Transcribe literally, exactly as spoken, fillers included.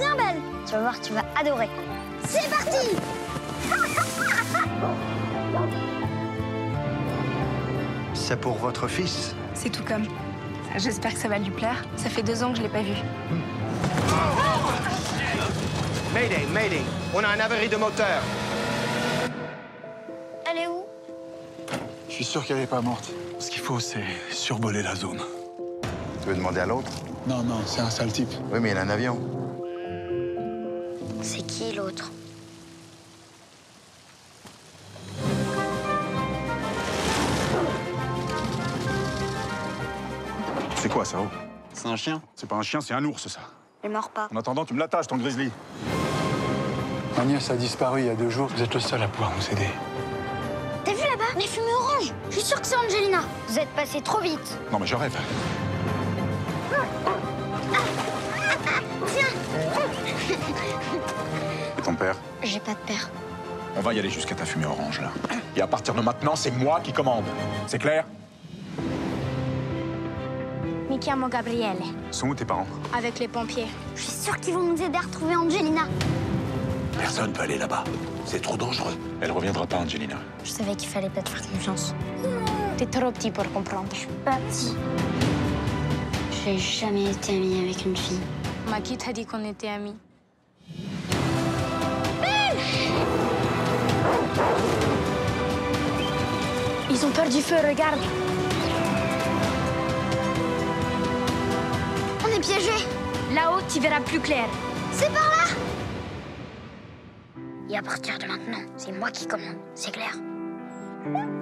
bien belle. Tu vas voir, tu vas adorer. C'est parti. C'est pour votre fils? C'est tout comme. J'espère que ça va lui plaire. Ça fait deux ans que je l'ai pas vu. Mayday, Mayday, on a un avarie de moteur. Elle est où? Je suis sûr qu'elle n'est pas morte. Ce qu'il faut, c'est survoler la zone. Tu veux demander à l'autre? Non, non, c'est un sale type. Oui, mais il a un avion. C'est qui l'autre? C'est quoi, ça, oh? C'est un chien. C'est pas un chien, c'est un ours, ça. Elle mord pas. En attendant, tu me l'attaches, ton grizzly. Ma nièce a disparu il y a deux jours. Vous êtes le seul à pouvoir nous aider. T'as vu là-bas? Les fumées oranges. Je suis sûre que c'est Angelina. Vous êtes passé trop vite. Non, mais je rêve. Et ton père? J'ai pas de père. On va y aller jusqu'à ta fumée orange, là. Et à partir de maintenant, c'est moi qui commande. C'est clair? Mi chiamo Gabriele. Sont où tes parents? Avec les pompiers. Je suis sûre qu'ils vont nous aider à retrouver Angelina. Personne peut aller là-bas. C'est trop dangereux. Elle reviendra pas, Angelina. Je savais qu'il fallait pas te faire confiance. T'es trop petit pour comprendre. Je suis pas petit. J'ai jamais été amie avec une fille. Maki t'a dit qu'on était amis. Ils ont peur du feu, regarde. On est piégés. Là-haut, tu verras plus clair. C'est par là. Et à partir de maintenant, c'est moi qui commande, c'est clair?